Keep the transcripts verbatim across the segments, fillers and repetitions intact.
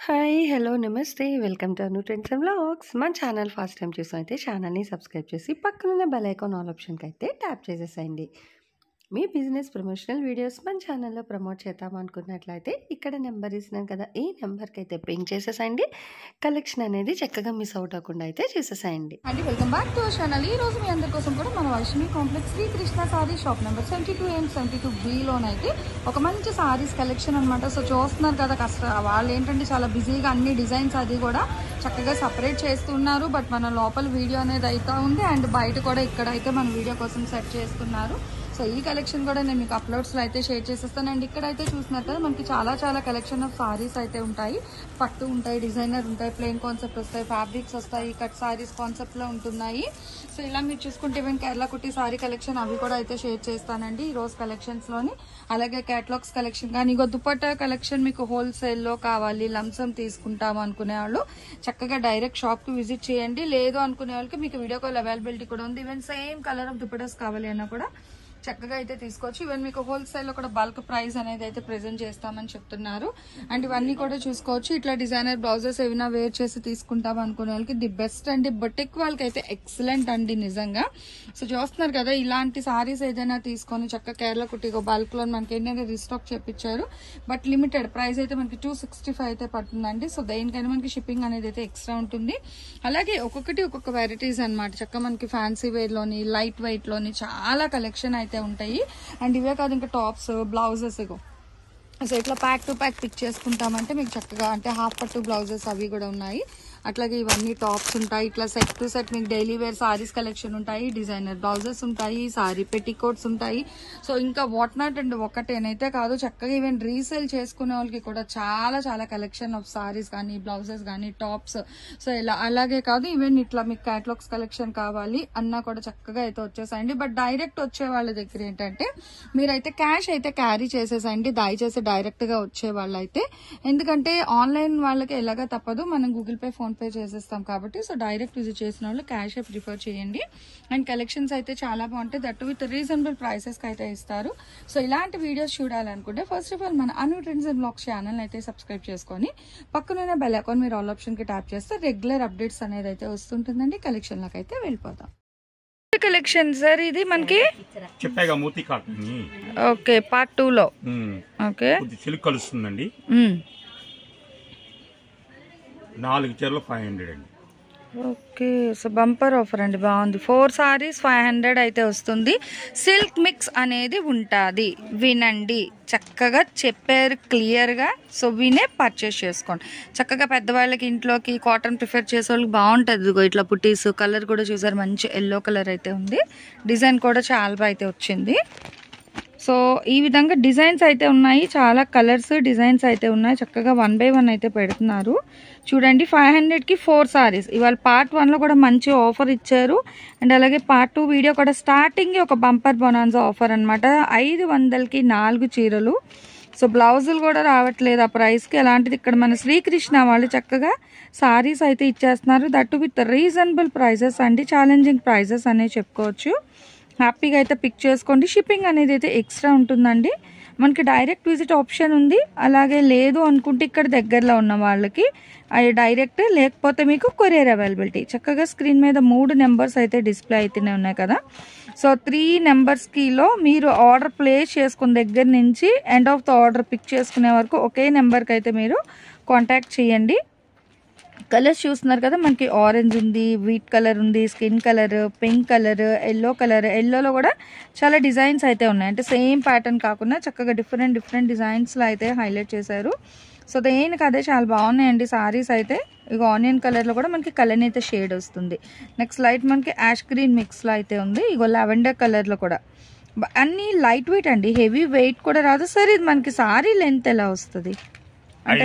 Hi! Hello! నమస్తే! Welcome to Anu trends and vlogs. మన channel first time చూసినైతే ఛానల్‌ని సబ్స్క్రైబ్ చేసి పక్కనున్న బెల్ ఐకాన్ ఆల్ ఆప్షన్‌కైతే ట్యాప్ చేసేసేయండి. మీ బిజినెస్ ప్రమోషనల్ వీడియోస్ మన ఛానల్‌లో ప్రమోట్ చేద్దాం అనుకున్నట్లయితే ఇక్కడ నెంబర్ ఇస్తున్నాను కదా! ఈ నెంబర్‌కైతే పింగ్ చేసేసేయండి. కలెక్షన్ అనేది చక్కగా మిస్ అవుట్ అవ్వకుండా అయితే చూసేసేయండి. అండి welcome back to our channel. ఈ రోజు మీ అందరి కోసం కూడా మన Vaishnavi complex Shri Krishna sari shop number seventy two and seventy two బిలోనైతే ఒక మంచి సారీస్ కలెక్షన్ అనమాట. సో చూస్తున్నారు కదా, కష్ట వాళ్ళు ఏంటంటే చాలా బిజీగా అన్ని డిజైన్స్ అది కూడా చక్కగా సపరేట్ చేస్తున్నారు. బట్ మన లోపల వీడియో అనేది అయితే ఉంది అండ్ బయట కూడా ఇక్కడైతే మన వీడియో కోసం సెట్ చేస్తున్నారు. సో ఈ కలెక్షన్ కూడా నేను మీకు అప్లోడ్స్లో అయితే షేర్ చేసేస్తాను. అండ్ ఇక్కడైతే చూస్తున్నారు కదా, మనకి చాలా చాలా కలెక్షన్ ఆఫ్ సారీస్ అయితే ఉంటాయి. పట్టు ఉంటాయి, డిజైనర్ ఉంటాయి, ప్లెయిన్ కాన్సెప్ట్ వస్తాయి, ఫ్యాబ్రిక్స్ వస్తాయి, కట్ సారీస్ కాన్సెప్ట్లో ఉంటున్నాయి. సో ఇలా మీరు చూసుకుంటే ఈవెన్ కేరళ కుట్టి సారీ కలెక్షన్ అవి కూడా అయితే షేర్ చేస్తానండి ఈ రోజు కలెక్షన్స్లోని. అలాగే క్యాటలాగ్స్ కలెక్షన్ కానీ ఇగో దుపట్టా కలెక్షన్ మీకు హోల్సేల్లో కావాలి, లంసమ్ తీసుకుంటాం అనుకునే వాళ్ళు చక్కగా డైరెక్ట్ షాప్కి విజిట్ చేయండి. లేదు అనుకునే వాళ్ళకి మీకు వీడియో కాల్ అవైలబిలిటీ కూడా ఉంది. Even same colour of dupattas కావాలి అన్నా కూడా చక్కగా అయితే తీసుకోవచ్చు. ఈవెన్ మీకు హోల్సేల్లో కూడా బల్క్ ప్రైస్ అనేది అయితే ప్రెజెంట్ చేస్తామని చెప్తున్నారు. అండ్ ఇవన్నీ కూడా చూసుకోవచ్చు. ఇట్లా డిజైనర్ బ్లౌజెస్ ఏమైనా వేర్ చేసి తీసుకుంటాం అనుకునే వాళ్ళకి ది బెస్ట్ అండి. బొటిక్ వాళ్ళకి అయితే ఎక్సలెంట్ అండి నిజంగా. సో చూస్తున్నారు కదా, ఇలాంటి సారీస్ ఏదైనా తీసుకొని చక్కగా కేరళ కుట్టిగో బల్క్ లో మనకి ఏంటంటే రీస్టాక్ చేపించారు. బట్ లిమిటెడ్ ప్రైస్ అయితే మనకి టూ సిక్స్టీ ఫైవ్ అయితే పడుతుందండి. సో దేనికైనా మనకి షిప్పింగ్ అనేది అయితే ఎక్స్ట్రా ఉంటుంది. అలాగే ఒక్కొక్కటి ఒక్కొక్క వెరైటీస్ అనమాట. చక్కగా మనకి ఫ్యాన్సీ వేర్ లోని, లైట్ వెయిట్ లోని చాలా కలెక్షన్ అయితే ఉంటాయి. అండ్ ఇవే కాదు, ఇంకా టాప్స్, బ్లౌజెస్ ఇగో సో ఇట్లా ప్యాక్ టు ప్యాక్ పిక్ చేసుకుంటామంటే మీకు చక్కగా అంటే హాఫ్ పట్టు బ్లౌజెస్ అవి కూడా ఉన్నాయి. అట్లాగే ఇవన్నీ టాప్స్ ఉంటాయి. ఇట్లా సెట్ టు సెట్ మీకు డైలీ వేర్ సారీస్ కలెక్షన్ ఉంటాయి, డిజైనర్ బ్లౌజెస్ ఉంటాయి, సారీ పెట్టికోట్స్ ఉంటాయి. సో ఇంకా వాట్ నాట్ అండ్ ఒకటేనైతే కాదు, చక్కగా ఈవెన్ రీసేల్ చేసుకునే వాళ్ళకి కూడా చాలా చాలా కలెక్షన్ ఆఫ్ సారీస్ కానీ, బ్లౌజెస్ కానీ, టాప్స్. సో ఇలా అలాగే కాదు, ఈవెన్ ఇట్లా మీకు క్యాటలాగ్స్ కలెక్షన్ కావాలి అన్నా కూడా చక్కగా అయితే వచ్చేసాయండి. బట్ డైరెక్ట్ వచ్చే వాళ్ళ దగ్గర ఏంటంటే మీరైతే క్యాష్ అయితే క్యారీ చేసేసండి, దయచేసి డైరెక్ట్ గా వచ్చే వాళ్ళైతే. ఎందుకంటే ఆన్లైన్ వాళ్ళకి ఎలాగా తప్పదు, మనం గూగుల్ పే, ఫోన్ పే చేసేస్తాం కాబట్టి. సో డైరెక్ట్ విజిట్ చేసిన వాళ్ళు క్యాష్ ప్రిఫర్ చేయండి. అండ్ కలెక్షన్స్ అయితే చాలా బాగుంటాయి, దట్ విత్ రీజనబుల్ ప్రైసెస్ కి అయితే ఇస్తారు. సో ఇలాంటి వీడియోస్ చూడాలనుకుంటే ఫస్ట్ ఆఫ్ ఆల్ మన Anu trends and blogs channel అయితే సబ్స్క్రైబ్ చేసుకొని పక్కన బెల్ ఐకాన్ మీరు ఆల్ ఆప్షన్ కి ట్యాప్ చేస్తే రెగ్యులర్ అప్డేట్స్ అనేది అయితే వస్తుంటుందండి. కలెక్షన్ లోకి అయితే వెళ్ళిపోతాం. కలెక్షన్ సార్ ఇది మనకి చెప్పాగా మూతి కాటన్ ఓకే పార్ట్ టూ లో ఓకే సిల్క్ కలుస్తుందండి. నాలుగు చీరలు ఫైవ్ హండ్రెడ్ అండి. ఓకే సో బంపర్ ఆఫర్ అండి, బాగుంది. ఫోర్ సారీస్ ఫైవ్ హండ్రెడ్ అయితే వస్తుంది. సిల్క్ మిక్స్ అనేది ఉంటుంది, వినండి. చక్కగా చెప్పారు క్లియర్గా. సో వినే పర్చేస్ చేసుకోండి. చక్కగా పెద్దవాళ్ళకి ఇంట్లోకి కాటన్ ప్రిఫర్ చేసే వాళ్ళకి బాగుంటుంది. ఇదిగో ఇట్లా పుట్టీస్ కలర్ కూడా చూసారు, మంచి ఎల్లో కలర్ అయితే ఉంది. డిజైన్ కూడా చాలా బాగా అయితే వచ్చింది. సో ఈ విధంగా డిజైన్స్ అయితే ఉన్నాయి, చాలా కలర్స్ డిజైన్స్ అయితే ఉన్నాయి. చక్కగా వన్ బై వన్ అయితే పెడుతున్నారు చూడండి. ఫైవ్ హండ్రెడ్కి ఫోర్ సారీస్. ఇవాళ పార్ట్ వన్లో కూడా మంచి ఆఫర్ ఇచ్చారు. అండ్ అలాగే పార్ట్ టూ వీడియో కూడా స్టార్టింగ్ ఒక బంపర్ బొనాన్సా ఆఫర్ అనమాట. ఐదు వందలకి నాలుగు చీరలు. సో బ్లౌజులు కూడా రావట్లేదు ఆ ప్రైస్కి. అలాంటిది ఇక్కడ మన శ్రీకృష్ణ వాళ్ళు చక్కగా సారీస్ అయితే ఇచ్చేస్తున్నారు, దట్ విత్ రీజనబుల్ ప్రైసెస్ అండి. ఛాలెంజింగ్ ప్రైసెస్ అనేవి చెప్పుకోవచ్చు. హ్యాపీగా అయితే పిక్ చేసుకోండి. షిప్పింగ్ అనేది అయితే ఎక్స్ట్రా ఉంటుందండి. మనకి డైరెక్ట్ విజిట్ ఆప్షన్ ఉంది. అలాగే లేదు అనుకుంటే ఇక్కడ దగ్గరలో ఉన్న వాళ్ళకి అది డైరెక్ట్, లేకపోతే మీకు కొరియర్ అవైలబిలిటీ. చక్కగా స్క్రీన్ మీద మూడు నెంబర్స్ అయితే డిస్ప్లే అయితేనే ఉన్నాయి కదా. సో త్రీ నెంబర్స్కిలో మీరు ఆర్డర్ ప్లేస్ చేసుకున్న దగ్గర నుంచి end of the order pick చేసుకునే వరకు ఒకే నెంబర్కి అయితే మీరు కాంటాక్ట్ చేయండి. కలర్స్ చూస్తున్నారు కదా, మనకి ఆరెంజ్ ఉంది, వీట్ కలర్ ఉంది, skin colour, pink colour, yellow colour. ఎల్లోలో కూడా చాలా డిజైన్స్ అయితే ఉన్నాయి, అంటే సేమ్ ప్యాటర్న్ కాకుండా చక్కగా డిఫరెంట్ డిఫరెంట్ డిజైన్స్లో అయితే హైలైట్ చేశారు. సో దేనికి అదే చాలా బాగున్నాయండి సారీస్ అయితే. ఇక ఆనియన్ కలర్లో కూడా మనకి కలర్ అయితే షేడ్ వస్తుంది. నెక్స్ట్ లైట్ మనకి యాష్ గ్రీన్ మిక్స్లో అయితే ఉంది. ఇగో లావెండర్ కలర్లో కూడా అన్ని లైట్ వెయిట్ అండి, హెవీ వెయిట్ కూడా రాదు. సరే ఇది మనకి సారీ లెంత్ ఎలా వస్తుంది అంటే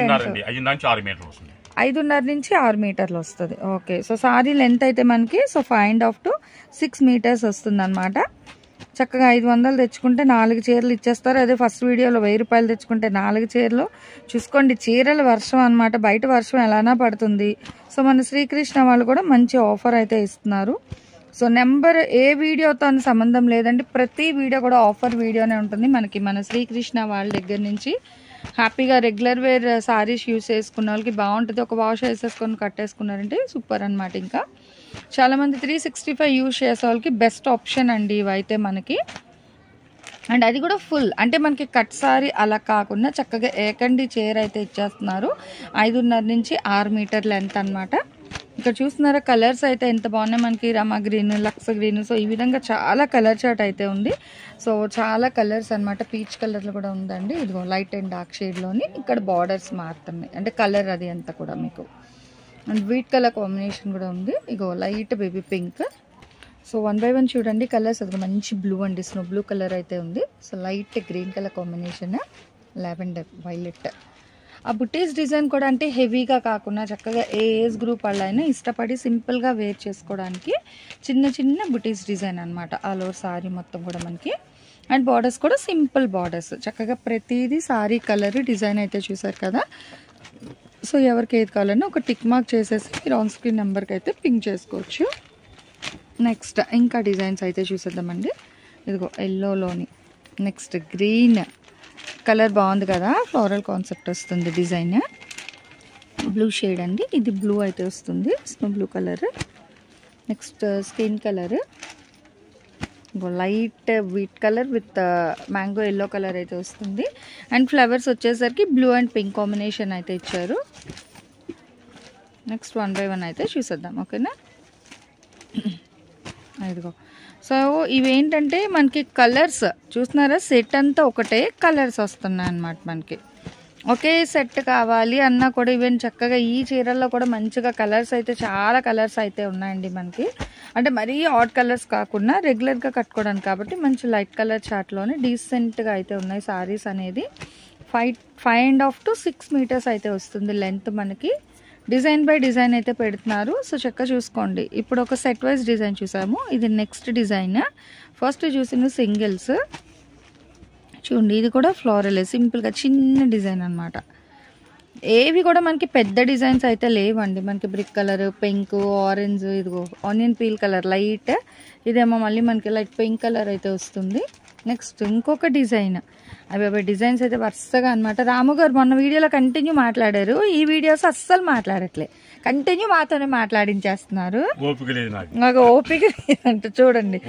ఐదున్నర నుంచి ఆరు మీటర్లు వస్తుంది. ఓకే సో సారీ లెంత్ అయితే మనకి so five and half to six metres వస్తుంది అనమాట. చక్కగా ఐదు వందలు తెచ్చుకుంటే నాలుగు చీరలు ఇచ్చేస్తారు. అదే ఫస్ట్ వీడియోలో వెయ్యి రూపాయలు తెచ్చుకుంటే నాలుగు చీరలు. చూసుకోండి, చీరల వర్షం అనమాట, బయట వర్షం ఎలానా పడుతుంది. సో మన శ్రీకృష్ణ వాళ్ళు కూడా మంచి ఆఫర్ అయితే ఇస్తున్నారు. సో నెంబర్ ఏ వీడియోతో సంబంధం లేదండి, ప్రతి వీడియో కూడా ఆఫర్ వీడియోనే ఉంటుంది మనకి మన శ్రీకృష్ణ వాళ్ళ దగ్గర నుంచి. హ్యాపీగా రెగ్యులర్ వేర్ సారీస్ యూస్ చేసుకున్న వాళ్ళకి బాగుంటుంది. ఒక వాష్ వేసేసుకొని కట్టేసుకున్నారంటే సూపర్ అనమాట. ఇంకా చాలామంది త్రీ సిక్స్టీ ఫైవ్ యూస్ చేసే వాళ్ళకి బెస్ట్ ఆప్షన్ అండి ఇవైతే మనకి. అండ్ అది కూడా ఫుల్ అంటే మనకి కట్ సారీ అలా కాకుండా చక్కగా ఏకండి చైర్ అయితే ఇచ్చేస్తున్నారు. ఐదున్నర నుంచి ఆరు మీటర్ లెంత్ అనమాట. ఇక్కడ చూస్తున్నారా కలర్స్ అయితే ఎంత బాగున్నాయి మనకి. రమా గ్రీన్, లక్స్ గ్రీన్, సో ఈ విధంగా చాలా కలర్ చార్ట్ అయితే ఉంది. సో చాలా కలర్స్ అనమాట. పీచ్ కలర్లో కూడా ఉందండి. ఇదిగో లైట్ అండ్ డార్క్ షేడ్లోని ఇక్కడ బార్డర్స్ మారుతున్నాయి అంటే కలర్ అది అంతా కూడా మీకు. అండ్ వీట్ కలర్ కాంబినేషన్ కూడా ఉంది. ఇగో light baby pink. So one by one చూడండి కలర్స్. అది మంచి బ్లూ అండి, స్నో బ్లూ కలర్ అయితే ఉంది. So light green colour combination, lavender, violet. ఆ బుటీస్ డిజైన్ కూడా అంటే హెవీగా కాకుండా చక్కగా ఏ ఏజ్ గ్రూప్ వాళ్ళైనా ఇష్టపడి సింపుల్గా వేర్ చేసుకోవడానికి చిన్న చిన్న బుటీస్ డిజైన్ అనమాట. ఆల్ ఓవర్ సారీ మొత్తం కూడా మనకి. అండ్ బార్డర్స్ కూడా సింపుల్ బార్డర్స్. చక్కగా ప్రతిదీ సారీ కలర్ డిజైన్ అయితే చూసారు కదా. సో ఎవరికి ఏది కావాలన్నా ఒక టిక్ మార్క్ చేసేసి మీరు ఆన్ స్క్రీన్ నెంబర్కి అయితే పింక్ చేసుకోవచ్చు. నెక్స్ట్ ఇంకా డిజైన్స్ అయితే చూసేద్దామండి. ఇదిగో ఎల్లోలోని నెక్స్ట్ గ్రీన్ కలర్ బాగుంది కదా, ఫ్లోరల్ కాన్సెప్ట్ వస్తుంది డిజైన్. బ్లూ షేడ్ అండి, ఇది బ్లూ అయితే వస్తుంది, snow blue colour. Next skin colour light wheat colour with mango yellow colour అయితే వస్తుంది. అండ్ ఫ్లవర్స్ వచ్చేసరికి బ్లూ అండ్ పింక్ కాంబినేషన్ అయితే ఇచ్చారు. నెక్స్ట్ వన్ బై వన్ అయితే చూసేద్దాం ఓకేనా. ఇదిగో సో ఇవేంటంటే మనకి కలర్స్ చూస్తున్నారా, సెట్ అంతా ఒకటే కలర్స్ వస్తున్నాయి అన్నమాట. మనకి ఒకే సెట్ కావాలి అన్నా కూడా ఈవెన్ చక్కగా ఈ చీరల్లో కూడా మంచిగా కలర్స్ అయితే చాలా కలర్స్ అయితే ఉన్నాయండి మనకి. అంటే మరీ ఆడ్ కలర్స్ కాకుండా రెగ్యులర్గా కట్టుకోవడానికి కాబట్టి మంచి లైట్ కలర్ చార్ట్లోనే డీసెంట్గా అయితే ఉన్నాయి సారీస్ అనేది. Five five and half to six metres అయితే వస్తుంది లెంత్ మనకి. డిజైన్ బై డిజైన్ అయితే పెడుతున్నారు. సో చక్కగా చూసుకోండి. ఇప్పుడు ఒక సెట్ వైజ్ డిజైన్ చూసాము, ఇది నెక్స్ట్ డిజైన్. ఫస్ట్ చూసిన సింగిల్స్ చూడండి, ఇది కూడా ఫ్లోరల్ సింపుల్గా చిన్న డిజైన్ అనమాట. ఏవి కూడా మనకి పెద్ద డిజైన్స్ అయితే లేవండి. మనకి బ్రిక్ కలర్, పింక్, ఆరెంజ్, ఇదిగో ఆనియన్ పీల్ కలర్ లైట్, ఇదేమో మళ్ళీ మనకి లైట్ పింక్ కలర్ అయితే వస్తుంది. నెక్స్ట్ ఇంకొక డిజైన్. అవి అవి డిజైన్స్ అయితే వరుసగా అనమాట. రాము గారు మొన్న వీడియోలో కంటిన్యూ మాట్లాడారు, ఈ వీడియోస్ అస్సలు మాట్లాడట్లే, కంటిన్యూ మాతోనే మాట్లాడించేస్తున్నారు. నాకు ఓపిక లేదంట చూడండి.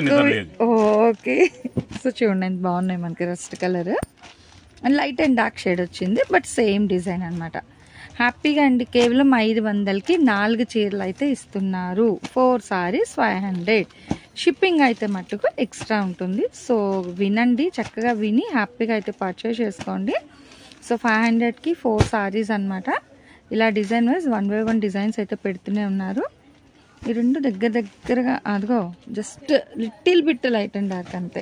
ఓకే సో చూడండి ఎంత బాగున్నాయి మనకి. Rust colour and light and dark shade వచ్చింది, బట్ సేమ్ డిజైన్ అనమాట. హ్యాపీగా అండి కేవలం ఐదు వందలకి నాలుగు చీరలు అయితే ఇస్తున్నారు. Four saris five hundred. Shipping అయితే మట్టుకు ఎక్స్ట్రా ఉంటుంది. సో వినండి, చక్కగా విని హ్యాపీగా అయితే పర్చేస్ చేసుకోండి. సో ఫైవ్ హండ్రెడ్కి ఫోర్ సారీస్ అనమాట. ఇలా design wise one by one designs అయితే పెడుతూనే ఉన్నారు. ఈ రెండు దగ్గర దగ్గరగా అదిగో just little bit light and dark అంతే,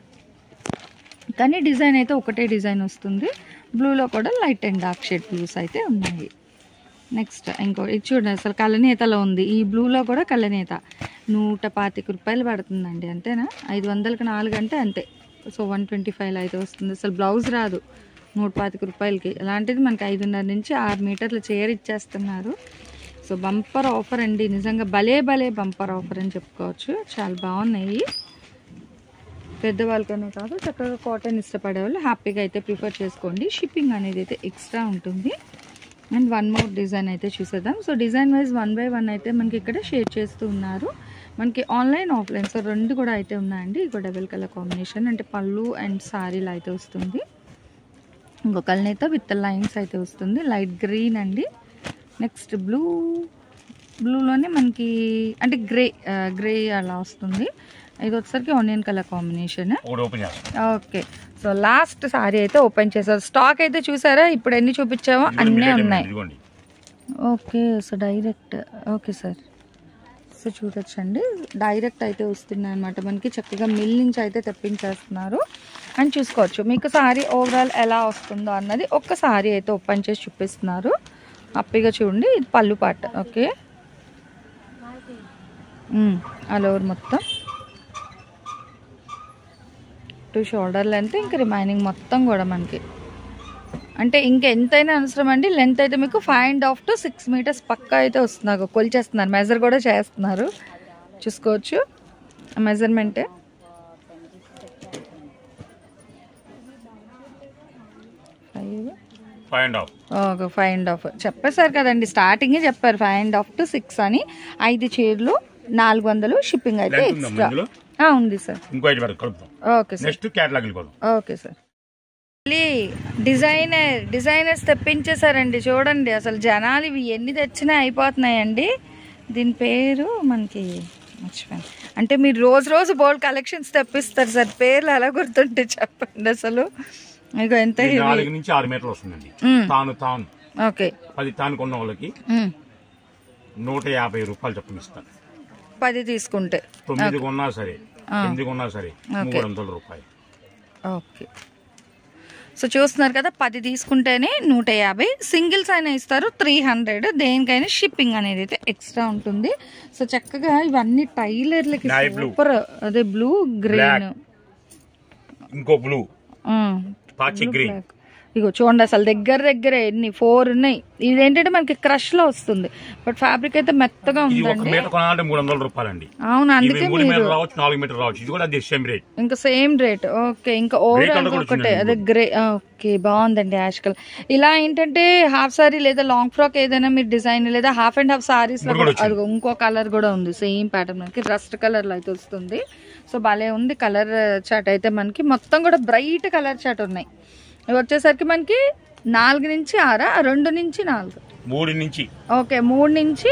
కానీ డిజైన్ అయితే ఒకటే డిజైన్ వస్తుంది. బ్లూలో కూడా light and dark shade blues అయితే ఉన్నాయి. నెక్స్ట్ ఇంకో ఇది చూడండి, అసలు కలనేతలో ఉంది. ఈ బ్లూలో కూడా కలనేత నూట పాతిక రూపాయలు పడుతుందండి, అంతేనా? ఐదు వందలకి నాలుగు అంటే అంతే. సో వన్ ట్వంటీ ఫైవ్లో అయితే వస్తుంది. అసలు బ్లౌజ్ రాదు నూట పాతిక రూపాయలకి. అలాంటిది మనకి ఐదున్నర నుంచి ఆరు మీటర్ల చీర ఇచ్చేస్తున్నారు. సో బంపర్ ఆఫర్ అండి, నిజంగా భలే భలే బంపర్ ఆఫర్ అని చెప్పుకోవచ్చు. చాలా బాగున్నాయి. పెద్దవాళ్ళకనే కాదు, చక్కగా కాటన్ ఇష్టపడే వాళ్ళు హ్యాపీగా అయితే ప్రిఫర్ చేసుకోండి. షిప్పింగ్ అనేది అయితే ఎక్స్ట్రా ఉంటుంది. అండ్ వన్ మోర్ డిజైన్ అయితే చూసేద్దాం. So design wise one by one అయితే మనకి ఇక్కడ షేర్ చేస్తూ ఉన్నారు. మనకి ఆన్లైన్ ఆఫ్లైన్ సో రెండు కూడా అయితే ఉన్నాయండి. ఇంకో డబుల్ కలర్ కాంబినేషన్ అంటే పళ్ళు అండ్ సారీలు అయితే వస్తుంది. ఇంకొక కలనైతే విత్ లైన్స్ అయితే వస్తుంది. లైట్ గ్రీన్ అండి. నెక్స్ట్ బ్లూ, బ్లూలోనే మనకి అంటే గ్రే గ్రే అలా వస్తుంది. ఇది వచ్చేసరికి onion colour combination. Okay so last sari అయితే ఓపెన్ చేసారు. స్టాక్ అయితే చూసారా, ఇప్పుడు ఎన్ని చూపించామో అన్నీ ఉన్నాయి. Okay so direct okay sir. So చూడొచ్చండి, డైరెక్ట్ అయితే వస్తున్నాయి అనమాట మనకి. చక్కగా మిల్ నుంచి అయితే తెప్పించేస్తున్నారు అని చూసుకోవచ్చు. మీకు సారీ ఓవరాల్ ఎలా వస్తుందో అన్నది ఒక్క సారీ అయితే ఓపెన్ చేసి చూపిస్తున్నారు. హ్యాపీగా చూడండి, ఇది పళ్ళు పాట. ఓకే ఆల్ ఓవర్ మొత్తం టు షోల్డర్ లెంత్, ఇంకా రిమైనింగ్ మొత్తం కూడా మనకి అంటే ఇంకా ఎంతైనా అవసరం అండి. లెంత్ అయితే మీకు five and half to six metres పక్కా అయితే వస్తున్నారు. కొలిచేస్తున్నారు, మెజర్ కూడా చేస్తున్నారు, చూసుకోవచ్చు మెజర్మెంటే. Five five and half. Okay, five and half చెప్పేశారు కదండి, స్టార్టింగే చెప్పారు five and half to six అని. ఐదు చీరలు నాలుగు వందలు, షిప్పింగ్ అయితే ఎక్స్ట్రా ఉంది సార్. ఇంకో ఐదు వరకు కలుపుతాం. ఓకే సార్, నెక్స్ట్ క్యాటలాగ్ వెళ్ళిపోదాం. Okay sir. మళ్ళీ డిజైనర్ డిజైనర్స్ తెప్పించేసారండి. చూడండి అసలు జనాలు ఇవి ఎన్ని తెచ్చినా అయిపోతున్నాయండి. దీని పేరు మనకి మర్చిపోయాను. అంటే మీరు రోజు రోజు బోల్డ్ కలెక్షన్స్ తెప్పిస్తారు సార్, పేర్లు ఎలా గుర్తుంటే చెప్పండి అసలు. ఇక ఎంత నాలుగు నుంచి ఆరు మీటర్లు వస్తుందండి. తాను తాను ఓకే, పది తాను కొన్న వాళ్ళకి నూట యాభై రూపాయలు చెప్పనిస్తాను. పది తీసుకుంటే తొమ్మిది కొన్నా సరే, ఎనిమిది కొన్నా సరే మూడు వందల రూపాయలు. ఓకే, సో చూస్తున్నారు కదా, పది తీసుకుంటేనే నూట యాభై. సింగిల్స్ అయినా ఇస్తారు త్రీ హండ్రెడ్. దేనికైనా షిప్పింగ్ అనేది అయితే ఎక్స్ట్రా ఉంటుంది. సో చక్కగా ఇవన్నీ టైలర్లకి సూపర్. అదే బ్లూ గ్రీన్, ఇంకో బ్లూ, పాచి గ్రీన్. ఇగో చూడండి అసలు దగ్గర దగ్గర ఎన్ని ఫోర్ ఉన్నాయి. ఇదేంటంటే మనకి క్రష్ లో వస్తుంది, బట్ ఫ్యాబ్రిక్ అయితే మెత్తగా ఉందండి. మూడు వందల రూపాయలు అండి. అవును, అందుకే ఇంకా సేమ్ రేట్. ఓకే, ఇంకా ఓవరాల్ ఒకటే అదే గ్రే. ఓకే, బాగుందండి యాష్ కలర్. ఇలా ఏంటంటే హాఫ్ సారీ లేదా లాంగ్ ఫ్రాక్ ఏదైనా మీరు డిజైన్ లేదా హాఫ్ అండ్ హాఫ్ సారీస్ అది ఇంకో కలర్ కూడా ఉంది, సేమ్ ప్యాటర్న్ మనకి రస్ట్ కలర్ లో అయితే వస్తుంది. సో భలే ఉంది కలర్ చాట్ అయితే. మనకి మొత్తం కూడా బ్రైట్ కలర్ చాట్ ఉన్నాయి. ఇవి వచ్చేసరికి మనకి నాలుగు నుంచి ఆరా, రెండు నుంచి నాలుగు, మూడు నుంచి ఓకే మూడు నుంచి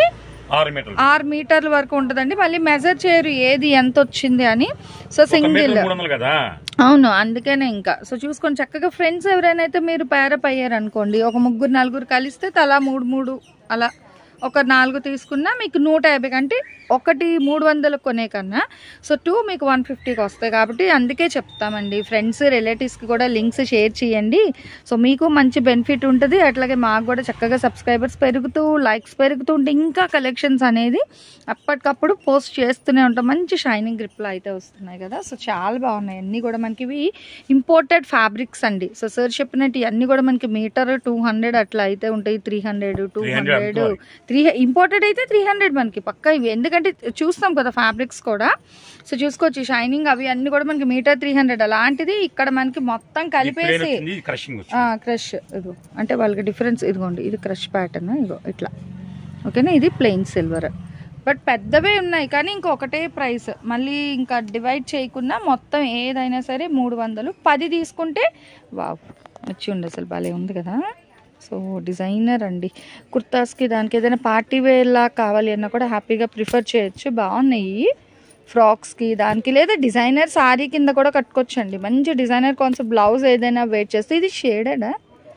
ఆరు మీటర్ల వరకు ఉంటదండి. మళ్ళీ మెజర్ చేయరు ఏది ఎంత వచ్చింది అని. సో సింగిల్ అవును, అందుకనే ఇంకా. సో చూసుకొని చక్కగా ఫ్రెండ్స్ ఎవరైనా అయితే మీరు పేరప్ అయ్యారు అనుకోండి, ఒక ముగ్గురు నలుగురు కలిస్తే తలా మూడు మూడు అలా ఒక నాలుగు తీసుకున్నా మీకు నూట యాభై అంటే ఒకటి మూడు వందలు కొనే కన్నా సో టూ మీకు వన్ ఫిఫ్టీకి వస్తాయి. కాబట్టి అందుకే చెప్తామండి, ఫ్రెండ్స్ రిలేటివ్స్కి కూడా లింక్స్ షేర్ చేయండి. సో మీకు మంచి బెనిఫిట్ ఉంటుంది, అట్లాగే మాకు కూడా చక్కగా సబ్స్క్రైబర్స్ పెరుగుతూ లైక్స్ పెరుగుతూ ఉంటే ఇంకా కలెక్షన్స్ అనేది అప్పటికప్పుడు పోస్ట్ చేస్తూనే ఉంటాం. మంచి షైనింగ్ గ్రిప్లో అయితే వస్తున్నాయి కదా. సో చాలా బాగున్నాయి అన్నీ కూడా. మనకి ఇవి ఇంపోర్టెడ్ ఫ్యాబ్రిక్స్ అండి. సో సార్ చెప్పినట్టు ఇవన్నీ కూడా మనకి మీటర్ టూ హండ్రెడ్ అట్లా అయితే ఉంటాయి. Three hundred two hundred three imported అయితే త్రీ హండ్రెడ్ మనకి పక్కా ఇవి, ఎందుకంటే చూస్తాం కదా ఫ్యాబ్రిక్స్ కూడా. సో చూసుకోవచ్చు షైనింగ్ అవి అన్ని కూడా మనకి మీటర్ త్రీ హండ్రెడ్. అలాంటిది ఇక్కడ మనకి మొత్తం కలిపేసి క్రష్ ఇదిగో అంటే వాళ్ళకి డిఫరెన్స్ ఇదిగోండి, ఇది క్రష్ ప్యాటర్న్ ఇదిగో ఇట్లా ఓకేనా. ఇది ప్లెయిన్ సిల్వర్, బట్ పెద్దవే ఉన్నాయి కానీ ఇంకొకటే ప్రైస్. మళ్ళీ ఇంకా డివైడ్ చేయకుండా మొత్తం ఏదైనా సరే మూడు వందలు. పది తీసుకుంటే వావ్ వచ్చి ఉండి అసలు భలే ఉంది కదా. సో డిజైనర్ అండి, కుర్తాస్కి దానికి ఏదైనా పార్టీ వేర్లా కావాలి అన్నా కూడా హ్యాపీగా ప్రిఫర్ చేయొచ్చు. బాగున్నాయి ఫ్రాక్స్కి దానికి, లేదా డిజైనర్ సారీ కింద కూడా కట్టుకోవచ్చండి. మంచి డిజైనర్ కాన్సెప్ట్ బ్లౌజ్ ఏదైనా వెయిట్ చేస్తే. ఇది షేడెడా?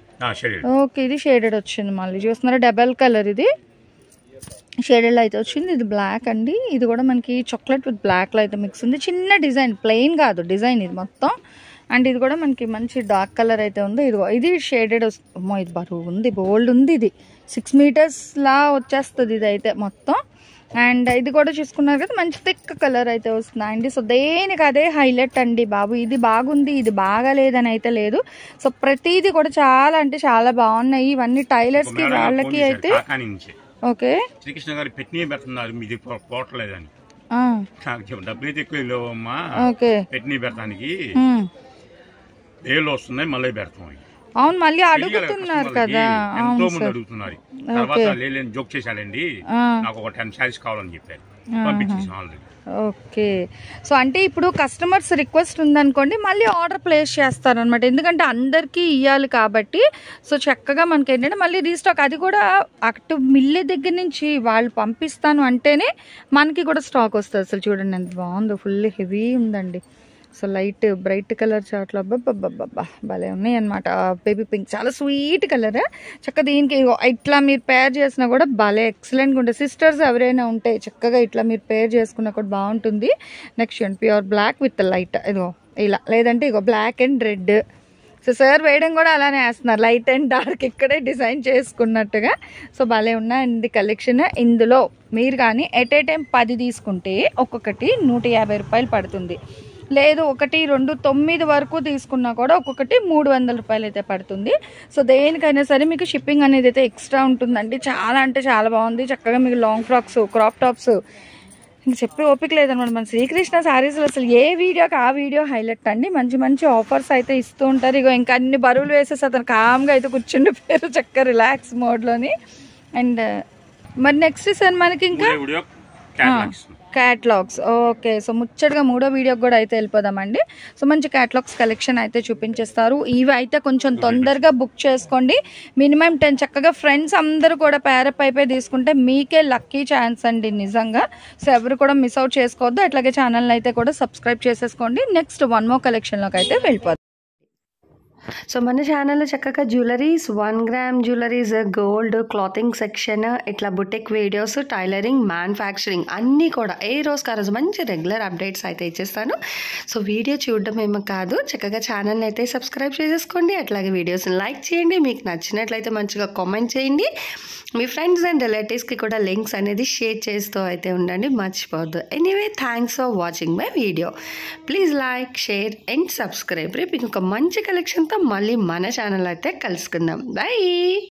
ఓకే, ఇది షేడెడ్ వచ్చింది. మళ్ళీ చూస్తున్నారా డబల్ కలర్, ఇది షేడెడ్ అయితే వచ్చింది. ఇది బ్లాక్ అండి, ఇది కూడా మనకి చాక్లెట్ విత్ బ్లాక్లో అయితే మిక్స్ ఉంది. చిన్న డిజైన్, ప్లెయిన్ కాదు డిజైన్ ఇది మొత్తం. అండ్ ఇది కూడా మనకి మంచి డార్క్ కలర్ అయితే ఉంది. ఇది ఇది షేడెడ్ వస్తుందో, ఇది బరువు ఉంది, బోల్డ్ ఉంది. ఇది సిక్స్ మీటర్స్ లా వచ్చేస్తుంది ఇది అయితే మొత్తం. అండ్ ఇది కూడా చూసుకున్నారు కదా మంచి థిక్ కలర్ అయితే వస్తుంది అండి. సో దేనికి అదే హైలైట్ అండి బాబు. ఇది బాగుంది ఇది బాగాలేదని అయితే లేదు. సో ప్రతిదీ కూడా చాలా అంటే చాలా బాగున్నాయి. ఇవన్నీ టైలర్స్ కి వాళ్ళకి అయితే ఓకే శ్రీకృష్ణ గారు పెట్టిన పెడుతున్నారు, మీది పోవట్లేదని డబ్బులు అయితే ఎక్కువ లేవమ్మా, పెట్టిన పెడతానికి ఏళ్ళు వస్తున్నాయి మళ్ళీ పెడతాం. అవును మళ్ళీ అడుగుతున్నారు కదా, ఎంతో మంది అడుగుతున్నారు. తర్వాత లేని జోక్ చేశాడండి, నాకు ఒక టెన్ శారీస్ కావాలని చెప్పారు, పంపించేసాం ఆల్రెడీ. ఓకే, సో అంటే ఇప్పుడు కస్టమర్స్ రిక్వెస్ట్ ఉందనుకోండి మళ్ళీ ఆర్డర్ ప్లేస్ చేస్తారనమాట. ఎందుకంటే అందరికీ ఇవ్వాలి కాబట్టి. సో చక్కగా మనకి ఏంటంటే మళ్ళీ రీస్టాక్, అది కూడా అటు మిల్లే దగ్గర నుంచి వాళ్ళు పంపిస్తాను అంటేనే మనకి కూడా స్టాక్ వస్తుంది. అసలు చూడండి ఎంత బాగుందో, ఫుల్ హెవీ ఉందండి. సో లైట్ బ్రైట్ కలర్ చాట్లో అబ్బాబ్బాబ్బా భలే ఉన్నాయి అనమాట. బేబీ పింక్ చాలా స్వీట్ కలర్. చక్కగా దీనికి ఇట్లా మీరు పేర్ చేసినా కూడా భలే ఎక్సలెంట్గా ఉంటుంది. సిస్టర్స్ ఎవరైనా ఉంటే చక్కగా ఇట్లా మీరు పేర్ చేసుకున్నా కూడా బాగుంటుంది. నెక్స్ట్ చూడండి ప్యూర్ బ్లాక్ విత్ లైట్ ఇదిగో ఇలా, లేదంటే ఇగో black and red. So sir వేయడం కూడా అలానే వేస్తున్నారు, లైట్ అండ్ డార్క్ ఇక్కడే డిజైన్ చేసుకున్నట్టుగా. సో భలే ఉన్నాయండి కలెక్షన్. ఇందులో మీరు కానీ ఎట్ ఏ టైం పది తీసుకుంటే ఒక్కొక్కటి నూట యాభై రూపాయలు పడుతుంది. లేదు ఒకటి రెండు తొమ్మిది వరకు తీసుకున్నా కూడా ఒక్కొక్కటి మూడు వందల రూపాయలు అయితే పడుతుంది. సో దేనికైనా సరే మీకు షిప్పింగ్ అనేది అయితే ఎక్స్ట్రా ఉంటుందండి. చాలా అంటే చాలా బాగుంది. చక్కగా మీకు లాంగ్ ఫ్రాక్స్, క్రాప్ టాప్స్ ఇంక చెప్పే ఓపిక లేదనమాట. మన శ్రీకృష్ణ శారీస్లో అసలు ఏ వీడియోకి ఆ వీడియో హైలైట్ అండి. మంచి మంచి ఆఫర్స్ అయితే ఇస్తూ ఉంటారు. ఇగో ఇంకా అన్ని బరువులు వేసేసి అతను కామ్గా అయితే కూర్చుండిపోయారు చక్కగా రిలాక్స్ మోడ్లోని. అండ్ మరి నెక్స్ట్ సార్ మనకి ఇంకా క్యాట్లాగ్స్. ఓకే, సో ముచ్చటగా మూడో వీడియోకి కూడా అయితే వెళ్ళిపోదామండి. సో మంచి క్యాట్లాగ్స్ కలెక్షన్ అయితే చూపించేస్తారు. ఇవి అయితే కొంచెం తొందరగా బుక్ చేసుకోండి. మినిమం టెన్ చక్కగా ఫ్రెండ్స్ అందరూ కూడా పేరప్ అయిపోయి తీసుకుంటే మీకే లక్కీ ఛాన్స్ అండి నిజంగా. సో ఎవరు కూడా మిస్ అవుట్ చేసుకోవద్దు. అట్లాగే ఛానల్ అయితే కూడా సబ్స్క్రైబ్ చేసేసుకోండి. నెక్స్ట్ వన్ మోర్ కలెక్షన్లోకి అయితే వెళ్ళిపోదాం. సో మన ఛానల్లో చక్కగా jewelleries, one gram jewelleries, gold, clothing section, ఇట్లా బుటిక్ వీడియోస్, టైలరింగ్, మ్యానుఫ్యాక్చరింగ్ అన్నీ కూడా ఏ రోజుకి ఆ రోజు మంచి రెగ్యులర్ అప్డేట్స్ అయితే ఇచ్చేస్తాను. సో వీడియో చూడడం ఏమో కాదు, చక్కగా ఛానల్ని అయితే సబ్స్క్రైబ్ చేసేసుకోండి. అట్లాగే వీడియోస్ని లైక్ చేయండి. మీకు నచ్చినట్లయితే మంచిగా కామెంట్ చేయండి. మీ ఫ్రెండ్స్ అండ్ రిలేటివ్స్కి కూడా లింక్స్ అనేది షేర్ చేస్తూ అయితే ఉండండి, మర్చిపోవద్దు. Anyway, thanks for watching my video. Please like, share and subscribe. రేపు ఇంకొక మంచి కలెక్షన్తో మళ్ళీ మన ఛానల్ అయితే కలుసుకుందాం. బాయ్.